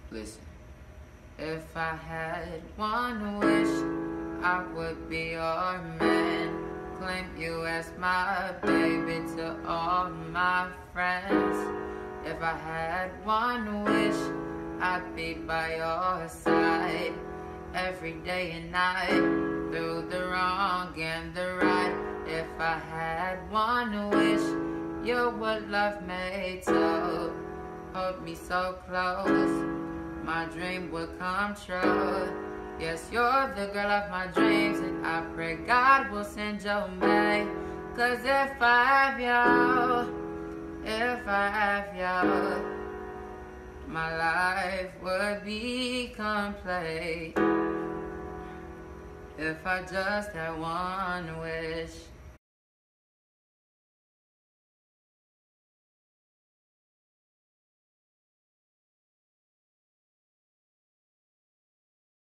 Listen. If I had one wish, I would be your man. Claim you as my baby to all my friends. If I had one wish, I'd be by your side every day and night, through the wrong and the right. If I had one wish, you would love me too. Hold me so close, my dream would come true. Yes, you're the girl of my dreams, and I pray God will send your mate. 'Cause if I have you, my life would be complete. If I just had one wish.